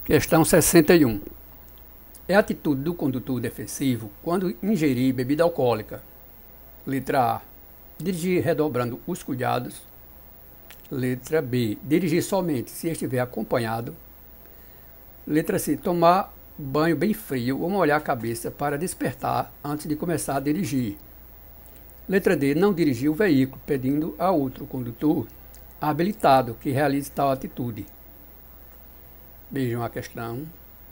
Questão 61. É a atitude do condutor defensivo quando ingerir bebida alcoólica. Letra A. Dirigir redobrando os cuidados. Letra B. Dirigir somente se estiver acompanhado. Letra C. Tomar banho bem frio ou molhar a cabeça para despertar antes de começar a dirigir. Letra D. Não dirigir o veículo, pedindo a outro condutor habilitado que realize tal atitude. Vejam a questão.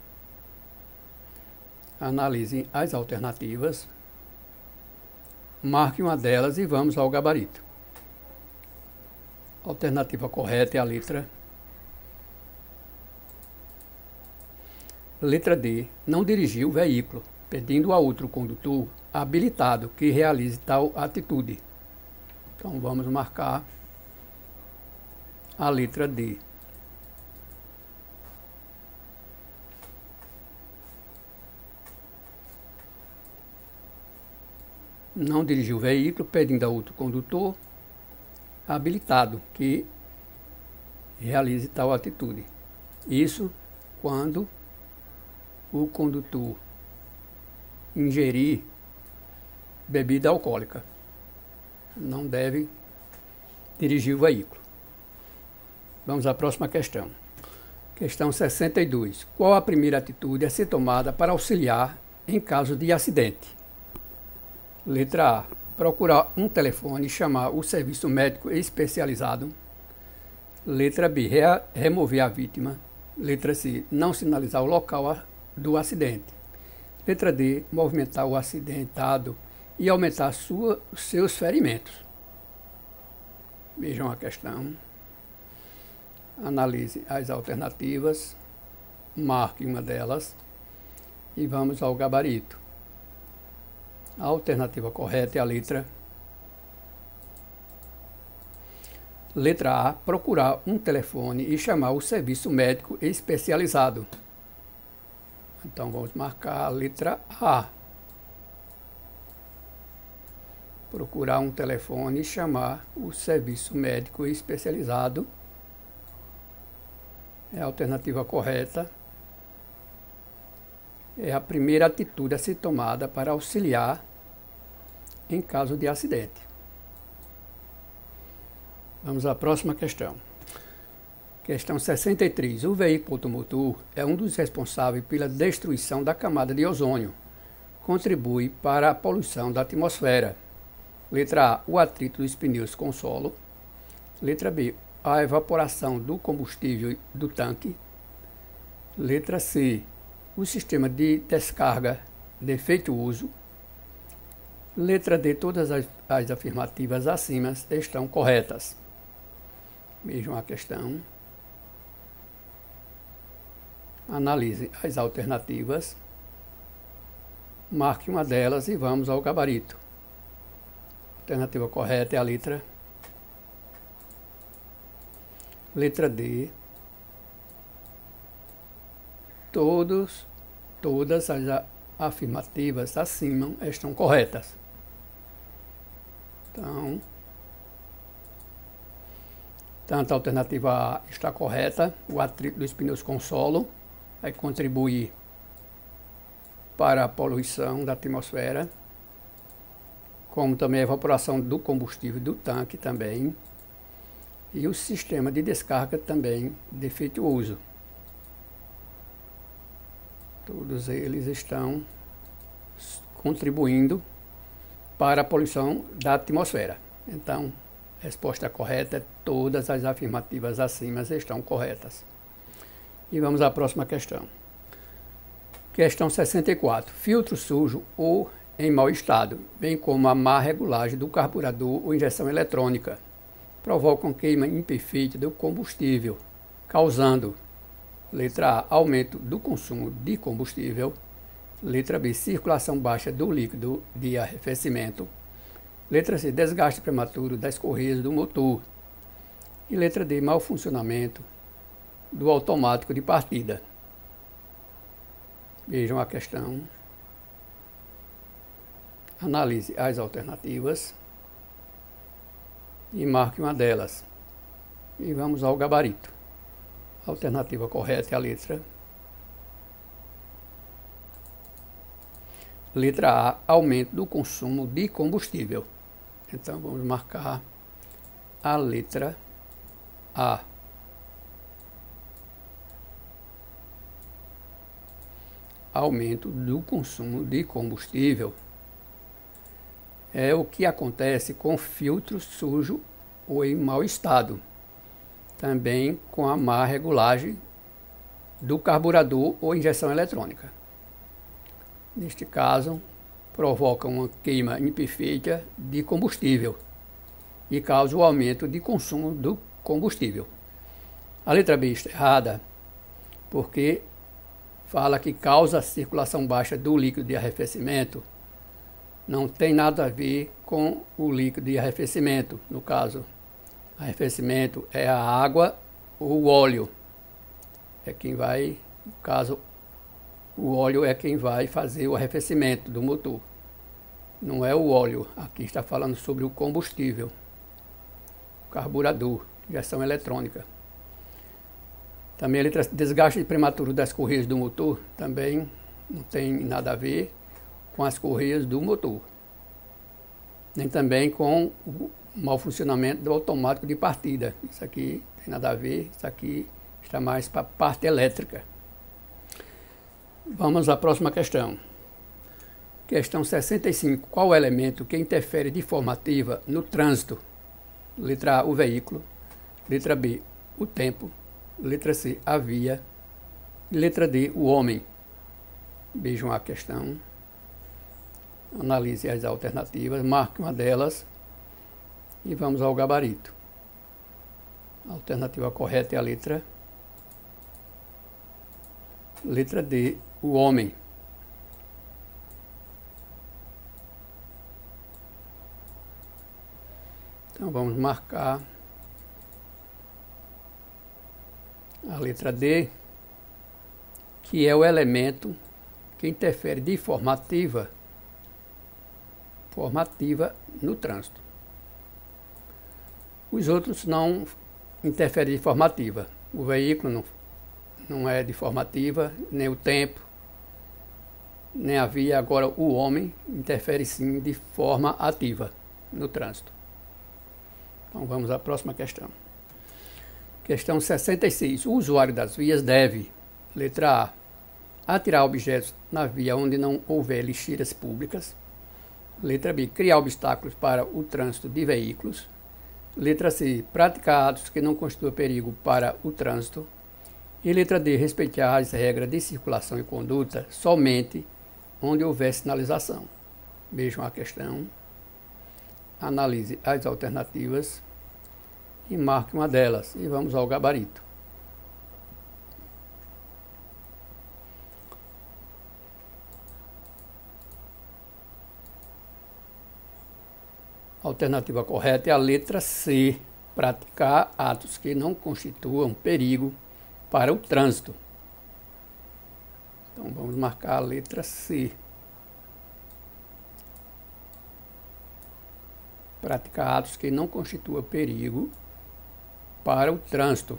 Analisem as alternativas. Marque uma delas e vamos ao gabarito. A alternativa correta é a letra D. Não dirigir o veículo, pedindo a outro condutor habilitado que realize tal atitude. Então vamos marcar a letra D. Não dirigir o veículo, pedindo a outro condutor habilitado que realize tal atitude. Isso quando o condutor ingerir bebida alcoólica. Não deve dirigir o veículo. Vamos à próxima questão. Questão 62. Qual a primeira atitude a ser tomada para auxiliar em caso de acidente? Letra A. Procurar um telefone e chamar o serviço médico especializado. Letra B. Remover a vítima. Letra C. Não sinalizar o local do acidente. Letra D. Movimentar o acidentado e aumentar seus ferimentos. Vejam a questão. Analise as alternativas. Marque uma delas e vamos ao gabarito. A alternativa correta é a letra A. Procurar um telefone e chamar o serviço médico especializado. Então vamos marcar a letra A. Procurar um telefone e chamar o serviço médico especializado. É a alternativa correta. É a primeira atitude a ser tomada para auxiliar em caso de acidente. Vamos à próxima questão. Questão 63. O veículo automotor é um dos responsáveis pela destruição da camada de ozônio. Contribui para a poluição da atmosfera. Letra A. O atrito dos pneus com o solo. Letra B. A evaporação do combustível do tanque. Letra C. O sistema de descarga defeituoso. Letra D. Todas as afirmativas acima estão corretas. Vejam a questão. Analise as alternativas. Marque uma delas e vamos ao gabarito. A alternativa correta é a letra D. Todas as afirmativas acima estão corretas. Então, tanto a alternativa A está correta, o atrito dos pneus com solo vai contribuir para a poluição da atmosfera, como também a evaporação do combustível do tanque também, e o sistema de descarga também defeituoso. Todos eles estão contribuindo para a poluição da atmosfera. Então, a resposta correta é todas as afirmativas acima estão corretas. E vamos à próxima questão. Questão 64. Filtro sujo ou em mau estado, bem como a má regulagem do carburador ou injeção eletrônica, provocam queima imperfeita do combustível, causando: letra A. Aumento do consumo de combustível. Letra B. Circulação baixa do líquido de arrefecimento. Letra C. Desgaste prematuro das correias do motor. E letra D. Mau funcionamento do automático de partida. Vejam a questão. Analise as alternativas e marque uma delas. E vamos ao gabarito. A alternativa correta é a letra Letra A, aumento do consumo de combustível. Então vamos marcar a letra A. Aumento do consumo de combustível é o que acontece com filtro sujo ou em mau estado. Também com a má regulagem do carburador ou injeção eletrônica. Neste caso, provoca uma queima imperfeita de combustível e causa o aumento de consumo do combustível. A letra B está errada, porque fala que causa a circulação baixa do líquido de arrefecimento. Não tem nada a ver com o líquido de arrefecimento. No caso, arrefecimento é a água ou o óleo. É quem vai, no caso, o óleo é quem vai fazer o arrefecimento do motor. Não é o óleo. Aqui está falando sobre o combustível, o carburador, injeção eletrônica. Também a letra desgaste prematuro das correias do motor também não tem nada a ver com as correias do motor, nem também com o mau funcionamento do automático de partida. Isso aqui não tem nada a ver, isso aqui está mais para a parte elétrica. Vamos à próxima questão. Questão 65. Qual o elemento que interfere de forma ativa no trânsito? Letra A, o veículo. Letra B, o tempo. Letra C, a via. Letra D, o homem. Vejam a questão. Analise as alternativas, marque uma delas e vamos ao gabarito. A alternativa correta é a letra D, o homem. Então vamos marcar a letra D, que é o elemento que interfere de forma ativa no trânsito. Os outros não interferem de forma ativa. O veículo não é de forma ativa, nem o tempo, nem a via. Agora o homem interfere sim de forma ativa no trânsito. Então vamos à próxima questão. Questão 66. O usuário das vias deve, letra A, atirar objetos na via onde não houver lixeiras públicas. Letra B, criar obstáculos para o trânsito de veículos. Letra C, praticar atos que não constituam perigo para o trânsito. E letra D, respeitar as regras de circulação e conduta somente onde houver sinalização. Vejam a questão, analise as alternativas e marque uma delas. E vamos ao gabarito. A alternativa correta é a letra C, praticar atos que não constituam perigo para o trânsito. Então vamos marcar a letra C. Praticar atos que não constituam perigo para o trânsito.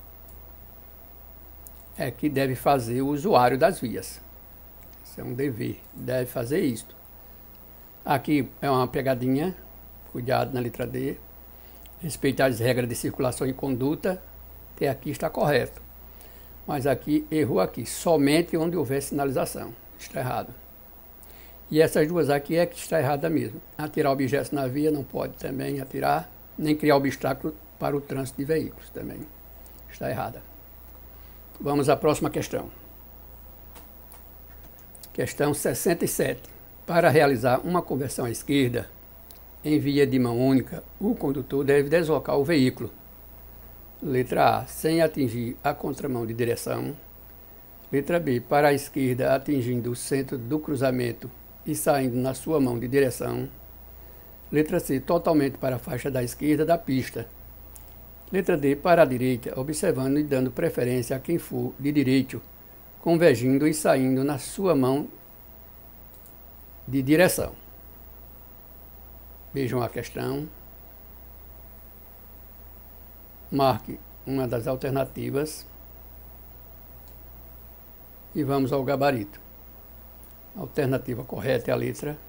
É que deve fazer o usuário das vias. Isso é um dever, deve fazer isto. Aqui é uma pegadinha. Cuidado na letra D. Respeitar as regras de circulação e conduta. Até aqui está correto. Mas aqui, errou aqui. Somente onde houver sinalização. Está errado. E essas duas aqui é que está errada mesmo. Atirar objetos na via não pode também atirar. Nem criar obstáculo para o trânsito de veículos também. Está errada. Vamos à próxima questão. Questão 67. Para realizar uma conversão à esquerda, em via de mão única, o condutor deve deslocar o veículo. Letra A, sem atingir a contramão de direção. Letra B, para a esquerda, atingindo o centro do cruzamento e saindo na sua mão de direção. Letra C, totalmente para a faixa da esquerda da pista. Letra D, para a direita, observando e dando preferência a quem for de direito, convergindo e saindo na sua mão de direção. Vejam a questão. Marque uma das alternativas. E vamos ao gabarito. A alternativa correta é a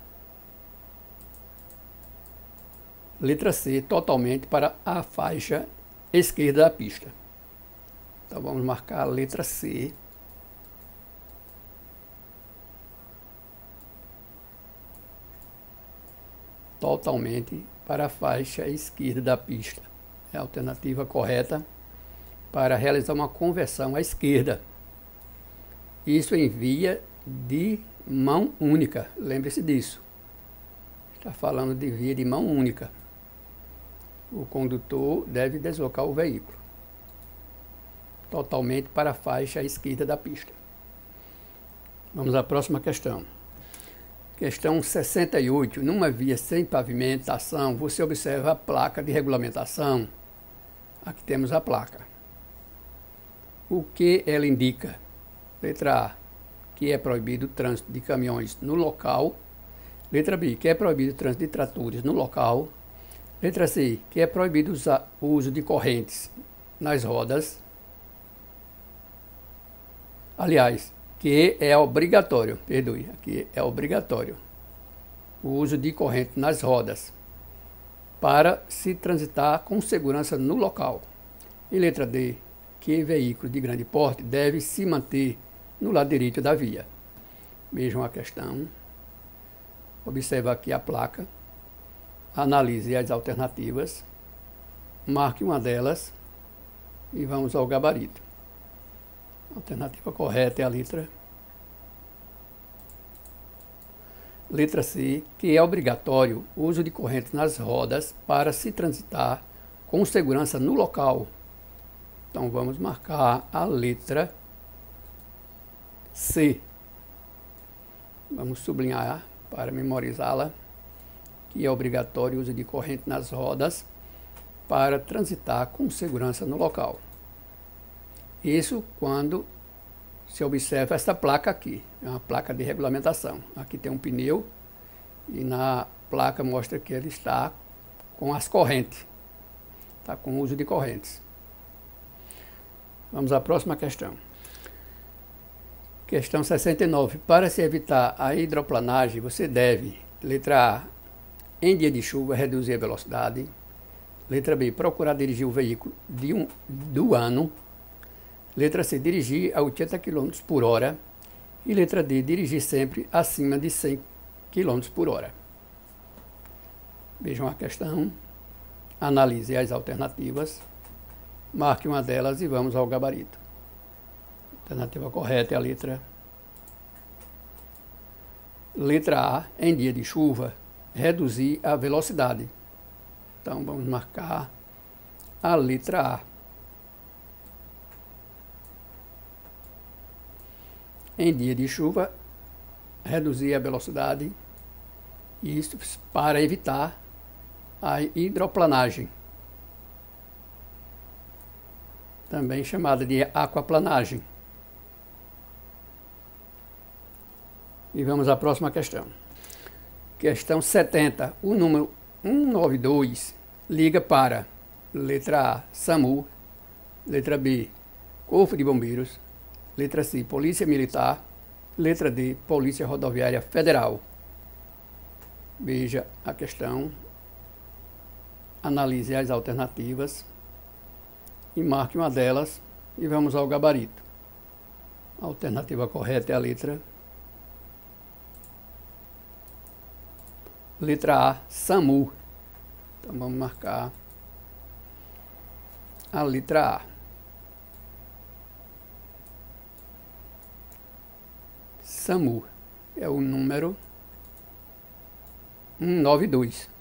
letra C, totalmente para a faixa esquerda da pista. Então vamos marcar a letra C. Totalmente para a faixa esquerda da pista. É a alternativa correta para realizar uma conversão à esquerda. Isso em via de mão única. Lembre-se disso. Está falando de via de mão única. O condutor deve deslocar o veículo totalmente para a faixa esquerda da pista. Vamos à próxima questão. Questão 68. Numa via sem pavimentação, você observa a placa de regulamentação. Aqui temos a placa. O que ela indica? Letra A, que é proibido o trânsito de caminhões no local. Letra B, que é proibido o trânsito de tratores no local. Letra C, que é proibido o uso de correntes nas rodas. Aliás, que é obrigatório, perdoe, aqui é obrigatório o uso de corrente nas rodas para se transitar com segurança no local. E letra D, que veículo de grande porte deve se manter no lado direito da via. Vejam a questão, observe aqui a placa, analise as alternativas, marque uma delas e vamos ao gabarito. A alternativa correta é a letra C, que é obrigatório o uso de correntes nas rodas para se transitar com segurança no local. Então vamos marcar a letra C. Vamos sublinhar para memorizá-la, que é obrigatório o uso de corrente nas rodas para transitar com segurança no local. Isso quando se observa esta placa aqui, é uma placa de regulamentação. Aqui tem um pneu e na placa mostra que ele está com as correntes, está com o uso de correntes. Vamos à próxima questão. Questão 69. Para se evitar a hidroplanagem, você deve, letra A, em dia de chuva, reduzir a velocidade. Letra B, procurar dirigir o veículo do ano. Letra C, dirigir a 80 km por hora. E letra D, dirigir sempre acima de 100 km por hora. Vejam a questão, analise as alternativas, marque uma delas e vamos ao gabarito. A alternativa correta é a letra A, em dia de chuva, reduzir a velocidade. Então vamos marcar a letra A. Em dia de chuva, reduzir a velocidade, isso para evitar a hidroplanagem, também chamada de aquaplanagem. E vamos à próxima questão. Questão 70. O número 192 liga para letra A, SAMU, letra B, Corpo de Bombeiros, letra C, Polícia Militar, letra D, Polícia Rodoviária Federal. Veja a questão, analise as alternativas e marque uma delas e vamos ao gabarito. A alternativa correta é a letra A, SAMU. Então vamos marcar a letra A. SAMU é o número 192.